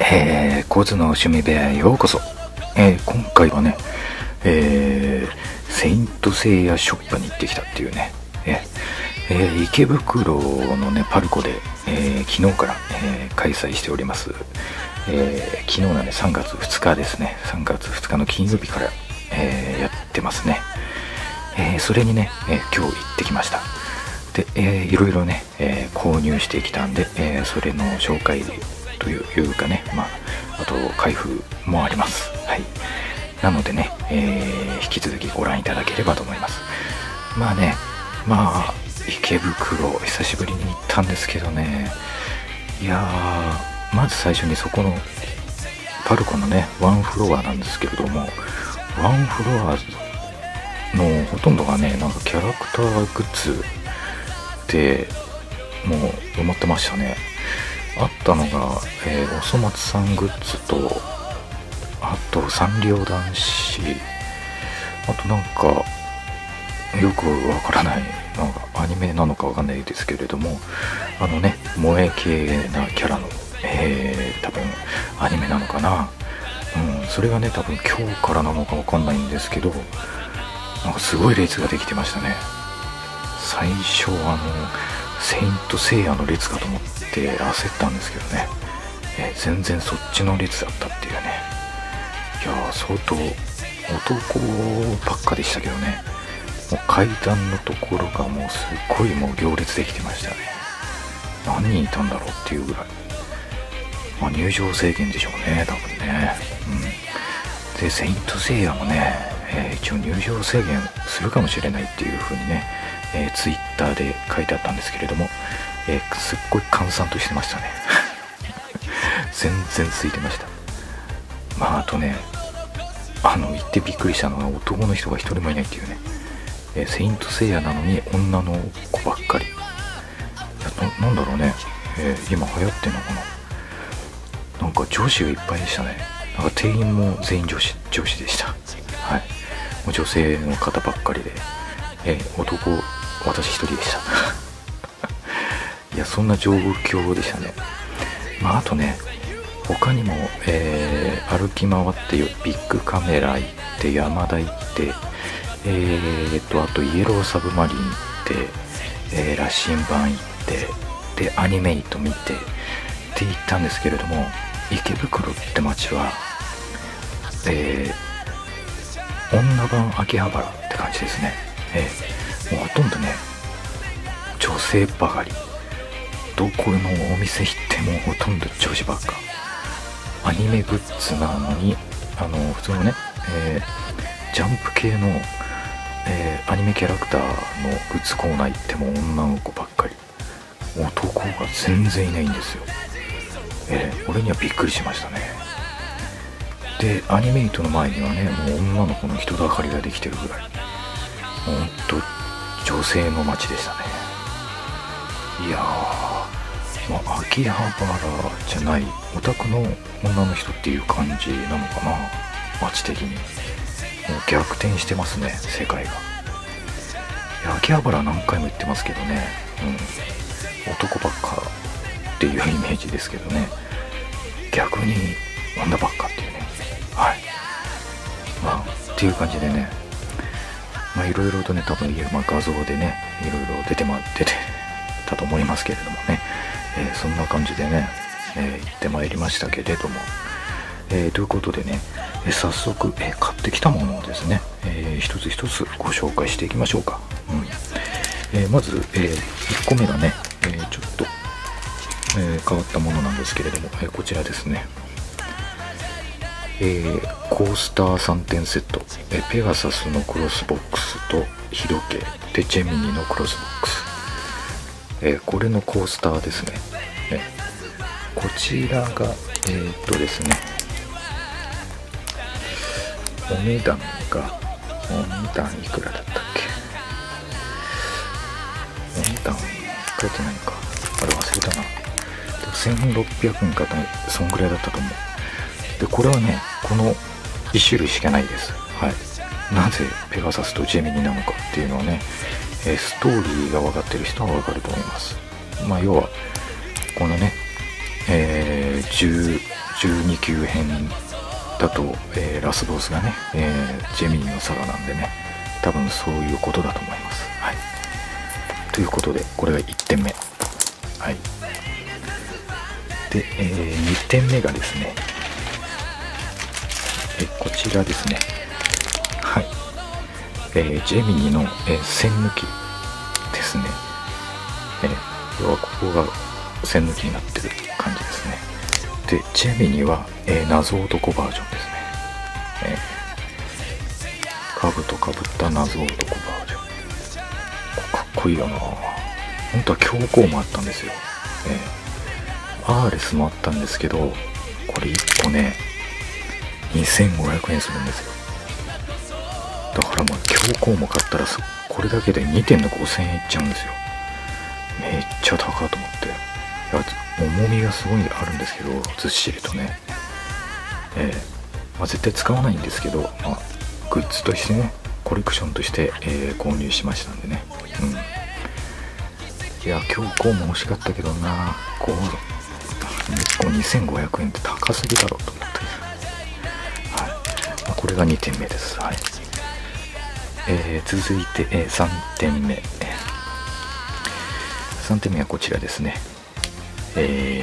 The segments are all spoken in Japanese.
コズの趣味部屋へようこそ。今回はね、セイントセイヤショップに行ってきたっていうね、池袋のねパルコで、昨日から、開催しております、昨日のね3月2日ですね、3月2日の金曜日から、やってますね。それにね、今日行ってきました。で、いろいろね、購入してきたんで、それの紹介というかね、あと開封もあります。はい。なのでね、引き続きご覧いただければと思います。池袋久しぶりに行ったんですけどね、いやー、まず最初にそこのパルコのねワンフロアなんですけれども、ワンフロアのほとんどがね、なんかキャラクターグッズでもう埋まってましたね。あったのが、おそ松さんグッズと、あとサンリオ男子、あとなんかよくわからない、なんかアニメなのかわかんないですけれども、萌え系なキャラの、多分アニメなのかな、それがね多分今日からなのかわかんないんですけど、なんかすごい列ができてましたね。最初セイントセイヤの列かと思って焦ったんですけどね、全然そっちの列だったっていうね。いやー、相当男ばっかでしたけどね、もう階段のところがもうすっごいもう行列できてましたね。何人いたんだろうっていうぐらい、入場制限でしょうね多分ね。でセイントセイヤもね、一応入場制限するかもしれないっていう風にね、ツイッターで書いてあったんですけれども、すっごい閑散としてましたね全然空いてました。あとね、行ってびっくりしたのが男の人が一人もいないっていうね、セイントセイヤなのに女の子ばっかり。なんだろうね、今流行ってんのかな。なんか女子がいっぱいでしたね。なんか店員も全員女子でした。はい、もう女性の方ばっかりで、男私一人でしたいや、そんな状況でしたね。あとね、他にも、歩き回ってビッグカメラ行って山田行って、あとイエローサブマリン行って、羅針盤行ってでアニメイト見てって行ったんですけれども、池袋って街は、女版秋葉原って感じですね。もうほとんどね女性ばかり。どこのお店行ってもほとんど女子ばっか。アニメグッズなのに普通のね、ジャンプ系の、アニメキャラクターのグッズコーナー行っても女の子ばっかり。男が全然いないんですよ。俺にはびっくりしましたね。でアニメイトの前にはね、もう女の子の人だかりができてるぐらい、ほんと女性の街でしたね。いやー、秋葉原じゃないオタクの女の人っていう感じなのかな、街的に。もう逆転してますね、世界が。いや、秋葉原何回も行ってますけどね、男ばっかっていうイメージですけどね、逆に女ばっかっていうね。はい。っていう感じでね、いろいろとね、多分画像でね、いろいろ出てたと思いますけれどもね、そんな感じでね、行ってまいりましたけれども、ということでね、早速、買ってきたものをですね、一つ一つご紹介していきましょうか。まず、1個目がね、ちょっと、変わったものなんですけれども、こちらですね。コースター3点セット、ペガサスのクロスボックスと日時計でジェミニのクロスボックス、これのコースターですね。こちらがですね、お値段いくらだったっけ。お値段書いてないか、あれ忘れたな。1600円かそんぐらいだったと思う。でこれはね、この1種類しかないです。はい。なぜペガサスとジェミニなのかっていうのはね、ストーリーが分かってる人は分かると思います。要はこのね、10 12級編だと、ラスボスがね、ジェミニのサガなんでね、多分そういうことだと思います。はい、ということでこれが1点目。はい、で、2点目がですね、こちらですね。はい、ジェミニの、線抜きですね。要はここが線抜きになってる感じですね。でジェミニは、謎男バージョンですね。兜かぶった謎男バージョン、かっこいいよな。本当は強行もあったんですよ。アーレスもあったんですけど、これ1個ね2500円するんですよ。だからまあ強行も買ったらこれだけで2点で5000円いっちゃうんですよ。めっちゃ高いと思って。重みがすごいあるんですけど、ずっしりとね、絶対使わないんですけど、グッズとしてね、コレクションとして、購入しましたんでね。いや強行も欲しかったけどな、1個2500円って高すぎだろうと思って、はい、これが2点目です。はい、続いて、3点目。3点目はこちらですね。ジ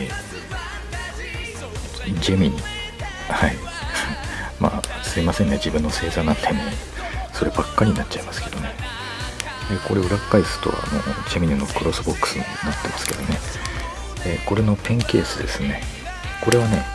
ェミニ。はいまあすいませんね、自分の星座なんてねそればっかりになっちゃいますけどね。これ裏返すとジェミニのクロスボックスになってますけどね。これのペンケースですね。これはね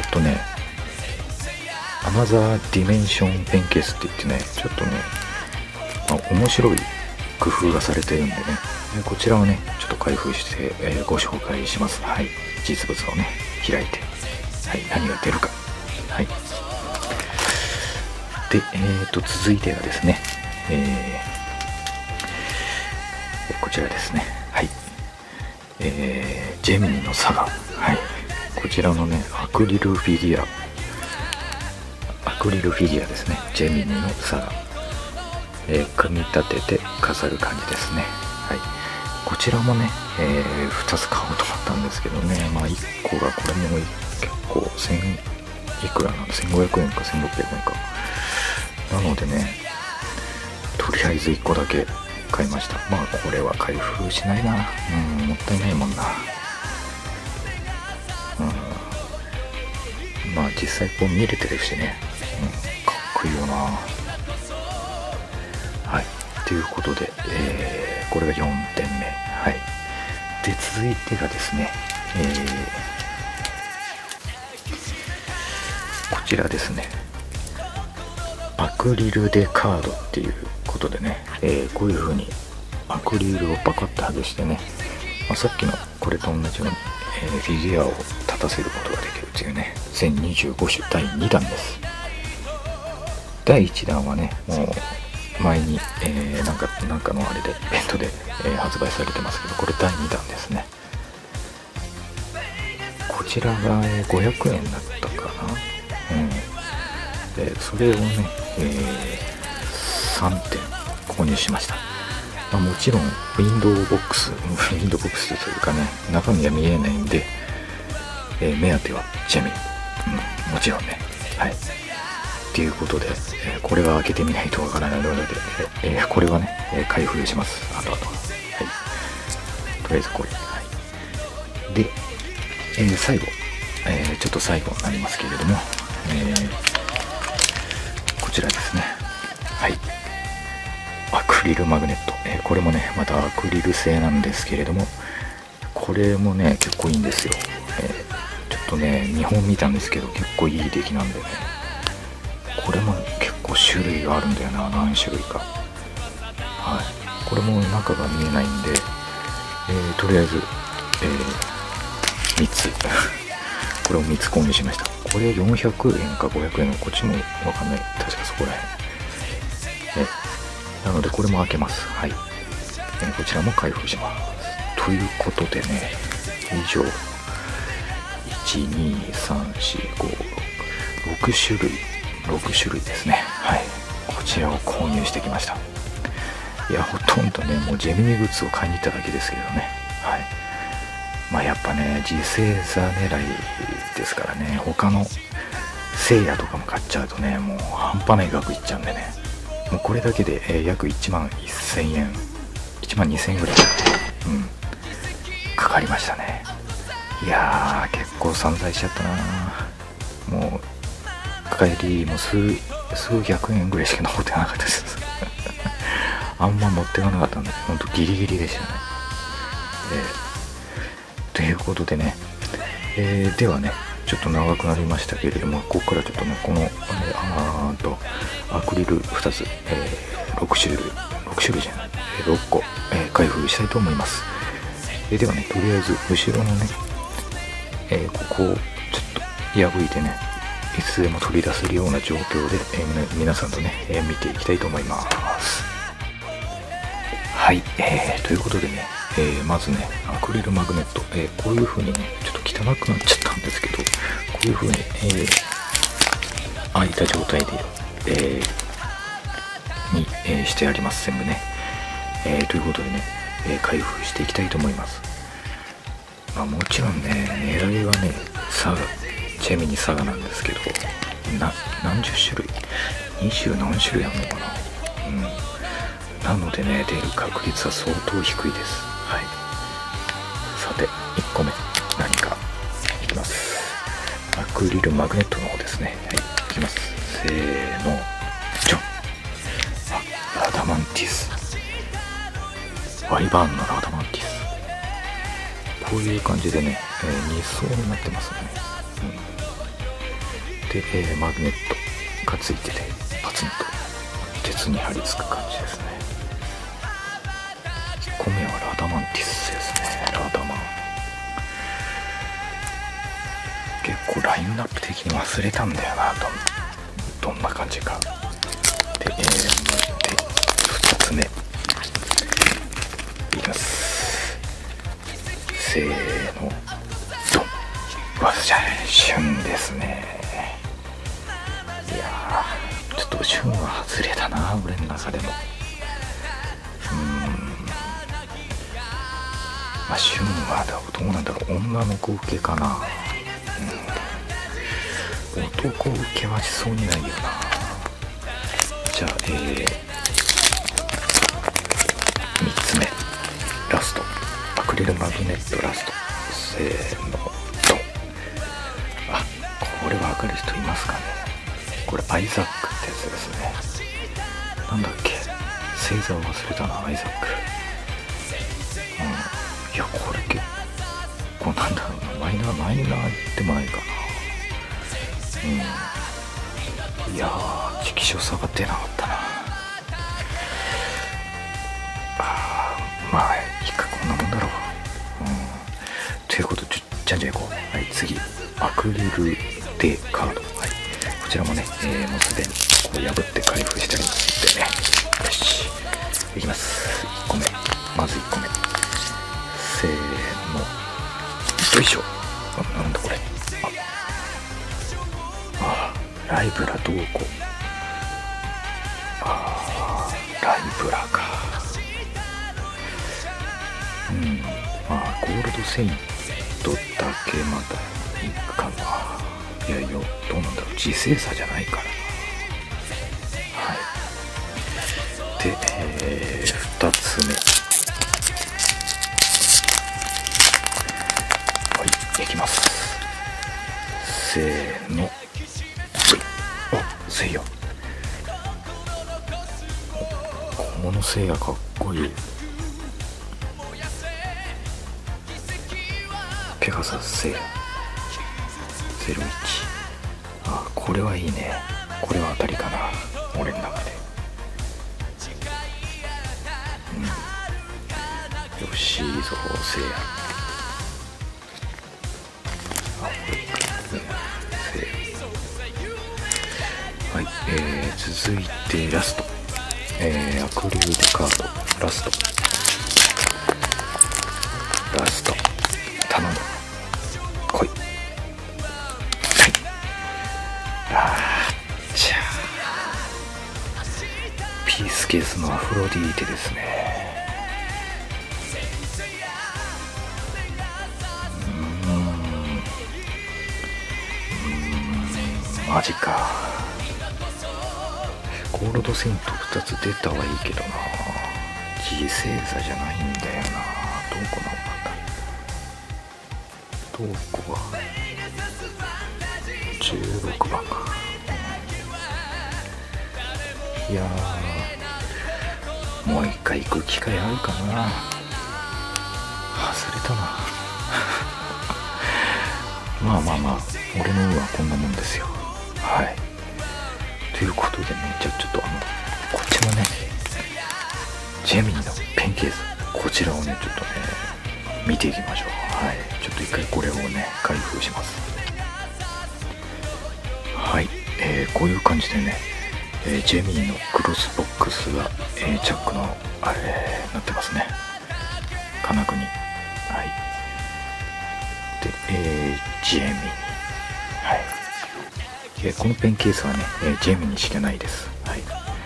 アナザーディメンションペンケースって言ってね、ちょっとね、面白い工夫がされてるんでね、こちらをねちょっと開封して、ご紹介します。はい、実物をね開いて、はい、何が出るか。はい、で続いてはですね、こちらですね。はい、ジェミニのサガ。はい、こちらのねアクリルフィギュアですね。ジェミニのサガ、組み立てて飾る感じですね。はい、こちらもね、2つ買おうと思ったんですけどね、1個がこれも結構1000いくらなの、1500円か1600円かなのでね、とりあえず1個だけ買いました。これは開封しないな。もったいないもんな。実際こう見れてるしね、かっこいいよな。はい、ということで、これが4点目。はい、で続いてがですね、こちらですね。アクリルでカードっていうことでね、こういう風にアクリルをパカッと外してね、さっきのこれと同じように、フィギュアを立たせることができるというね、全25種第2弾です。第1弾はねもう前に、なんかのあれでイベントで、発売されてますけど、これ第2弾ですね。こちらが、500円だったかな。それをね、3点購入しました。もちろんウィンドウボックスというかね、中身は見えないんで、目当てはジェミニ、もちろんね。はい、ということで、これは開けてみないとわからないので、これはね、開封します。あとは、はい、とりあえずこれ、はい、で、最後、ちょっと最後になりますけれども、こちらですね。はい、アクリルマグネット、これもねまたアクリル製なんですけれども、これもね結構いいんですよ。ちょっとね2本見たんですけど結構いい出来なんでね、これも結構種類があるんだよな、何種類か。はい、これも中が見えないんで、とりあえず、3つこれを3つ購入しました。これ400円か500円の、こっちもわかんない、確かそこら辺、なのでこれも開けます。はい、こちらも開封します。ということでね、以上1234566種類ですね。はい、こちらを購入してきました。いやほとんどねもうジェミニグッズを買いに行っただけですけどね。はい、 やっぱね次星座狙いですからね、他の聖夜とかも買っちゃうとねもう半端ない額いっちゃうんでね、もうこれだけで、約1万1000円1万2000円ぐらい、かかりましたね。いやー結構散財しちゃったな。もう帰りも数百円ぐらいしか残ってなかったですあんま持ってかなかったんでほんとギリギリでしたね。ということでね、ではねちょっと長くなりましたけれども、ここからちょっとねこのアクリル2つ、6種類じゃない、6個、開封したいと思います。ではねとりあえず後ろのね、ここをちょっと破いてねいつでも取り出せるような状況で、皆さんとね、見ていきたいと思います。はい、ということでね、まずねアクリルマグネット、こういう風にねちょっと汚くなっちゃったんですけど、こういう風に、開いた状態で、してあります全部ね、ということでね、開封していきたいと思います。もちろんね狙いはねチェミニサガなんですけど、何十種類20何種類あるのかな、なのでね出る確率は相当低いです。はい、さて1個目何かいきます。アクリルマグネットの方ですね。はい、いきます。せーのジョン。ラダマンティス、ワイバーンのラダマンティス、こういう感じでね、2層になってますね。で、マグネットがついててパツンと鉄に貼り付く感じですね。1個目はラダマンティスですね。ラダマン結構ラインナップ的に忘れたんだよな、どんな感じか。で、2つ目いきます。せーのドン。わっしゃい、旬ですね。いやーちょっと旬は外れたな俺の中でも。旬はどうなんだろう、女の子受けかな。男受けはしそうにないよな。じゃあ3つ目ラスト、アクリルマグネットラスト、せーのドン。これ分かる人いますかね。これアイザックってやつですね。なんだっけ、星座を忘れたな。アイザック、いやこれ結構なんだろうな、マイナーでもないかな。いやー直所差が出なかったな。いいか、こんなもんだろう。ということでじゃんじゃんいこう。はい、次アクリルでカード、はい、こちらもね、もうすでにこう破って開封してありますんでね。よしいきます。1個目、まず1個目、せーのよいしょ。なんだこれ、ライブラどうこう、ライブラか。ゴールドセイントだけまだいいかな。いやどうなんだろう、自星差じゃないからな。はい、で、2つ目、はいいきます。せーの、せいや、このせいやかっこいい。ペガサスせいや01、これはいいね。これは当たりかな俺の中で。よしいいぞせいや。はい、続いてラスト、アクリルカードラスト頼む、来い。ピースケースのアフロディーテですね。 マジか。ゴールドセイント2つ出たはいいけどな、犠牲座じゃないんだよな。どこなんだ、どこは16番か。いやー、もう一回行く機会あるかな。外れたなまあまあまあ、俺の運はこんなもんですよ。はい、ということでね、じゃあちょっとこっちのねジェミニのペンケース、こちらをねちょっとね見ていきましょう。はい、ちょっと一回これをね開封します。はい、こういう感じでね、ジェミニのクロスボックスが、チャックのあれなってますね、金具に。はいで、ジェミニ、はい、このペンケースはね、ジェミニしかないです。はい、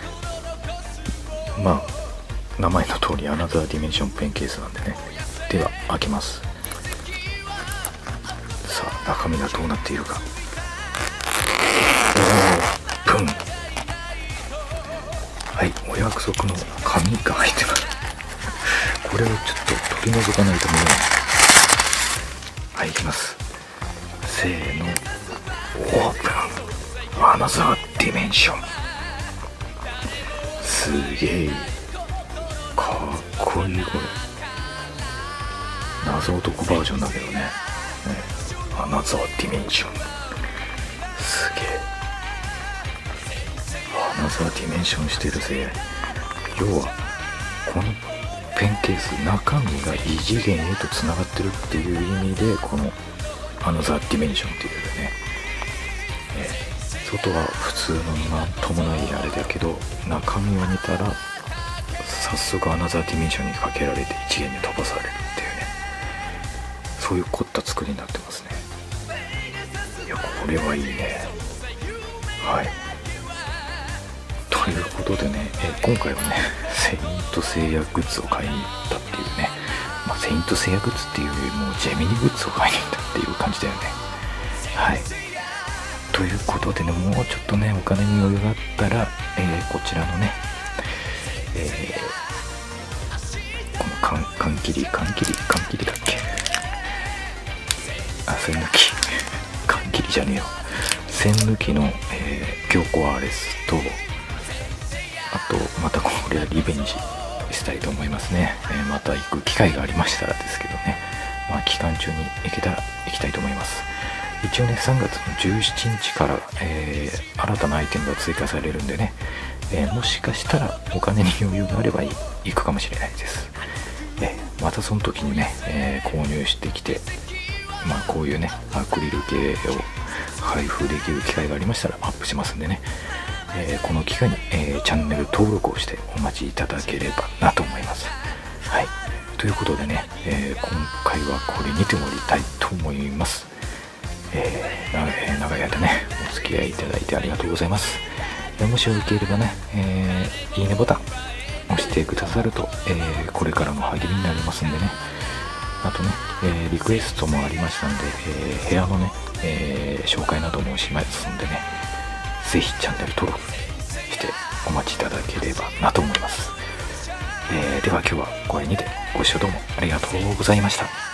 まあ名前の通りアナザーディメンションペンケースなんでね。では開けます。さあ中身がどうなっているか。オープン。はい、お約束の紙が入ってます。これをちょっと取り除かないと見えない。はい、いきます。せーの、オープン。アナザーディメンション。すげえかっこいい。これ謎男バージョンだけどね。アナザーディメンション、すげえ。アナザーディメンションしてるぜ。要はこのペンケース、中身が異次元へとつながってるっていう意味で、このアナザーディメンションっていうね、外は普通のなんともないあれだけど、中身を見たら早速アナザーディメンションにかけられて一次元に飛ばされるっていうね、そういう凝った作りになってますね。いや、これはいいね。はい、ということでね、今回はねセイントセイヤグッズを買いに行ったっていうね、まあ、セイントセイヤグッズっていうよりもジェミニグッズを買いに行ったっていう感じだよね。はい、ということでね、もうちょっとねお金に余裕があったら、こちらのね、この缶切りだっけ、線抜き缶切りじゃねえよ、線抜きの、強コアレスと、あとまたこれはリベンジしたいと思いますね。また行く機会がありましたらですけどね、まあ、期間中に行けたら行きたいと思います。一応ね3月の17日から、新たなアイテムが追加されるんでね、もしかしたらお金に余裕があれば行くかもしれないです。またその時にね、購入してきて、まあこういうねアクリル系を配布できる機会がありましたらアップしますんでね、この機会に、チャンネル登録をしてお待ちいただければなと思います。はい、ということでね、今回はこれにて終わりたいと思います。長い間ねお付き合いいただいてありがとうございます。もしよければね、いいねボタン押してくださると、これからの励みになりますんでね。あとね、リクエストもありましたんで、部屋のね、紹介などもしますんでね、ぜひチャンネル登録してお待ちいただければなと思います。では今日はこれにてご視聴どうもありがとうございました。